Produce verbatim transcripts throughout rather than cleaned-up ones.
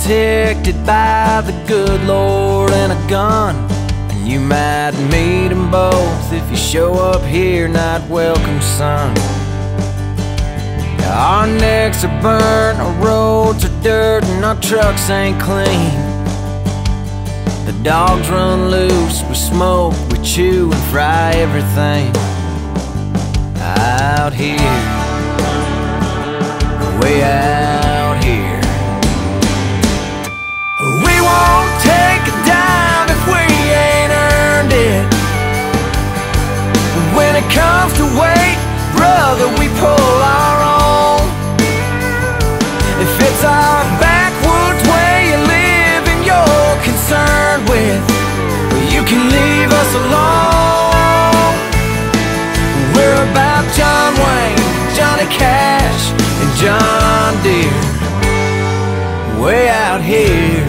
protected by the good Lord and a gun. And you might meet them both if you show up here, not welcome, son. Our necks are burnt, our roads are dirt, and our trucks ain't clean. The dogs run loose, we smoke, we chew and fry everything out here, way out here. We won't take a dime if we ain't earned it. When it comes to weight, brother, we pull our own. If it's our backwoods way of living you're concerned with, you can leave us alone. We're about John Wayne, Johnny Cash, and John Deere, way out here.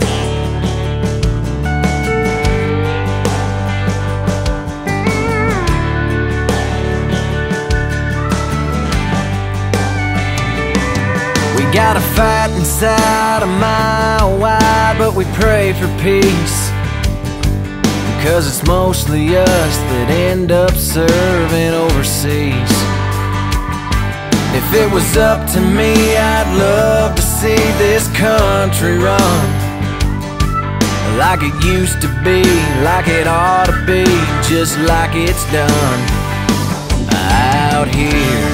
We got a fight inside a mile wide, but we pray for peace, because it's mostly us that end up serving overseas. If it was up to me, I'd love to see this country run like it used to be, like it ought to be, just like it's done out here,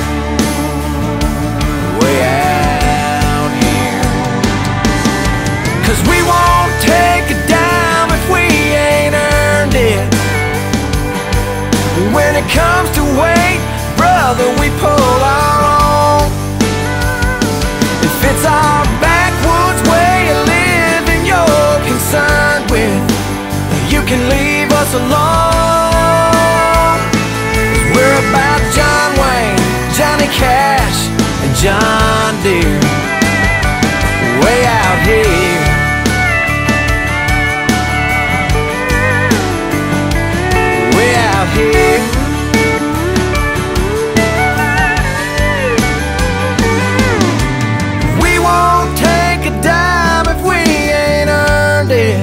way out here. 'Cause we won't take a dime if we ain't earned it. When it comes to weight, brother, we pull our own. If it's our backwoods way of living you're concerned with, you can leave us alone. 'Cause we're about John Wayne, Johnny Cash, and John Deere, way out here. Way out here. We won't take a dime if we ain't earned it.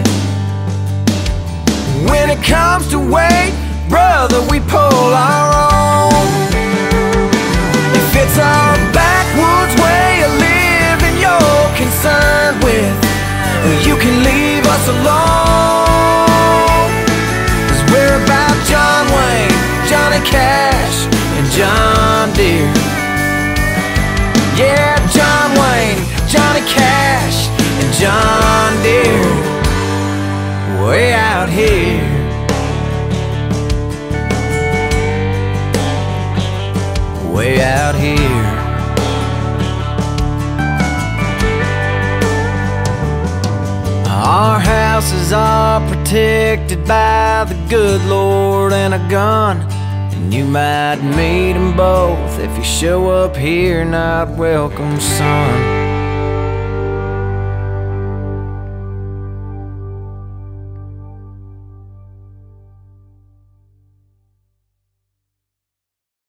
When it comes to weight, brother, we pull our own. If it's our backwoods way of living you're concerned with, you can leave us alone. 'Cause we're about John Wayne, Johnny Cash, and John Deere. Yeah, John Wayne, Johnny Cash, and John Deere, way out here. Way out here. Our houses are protected by the good Lord and a gun. And you might meet them both if you show up here, not welcome, son.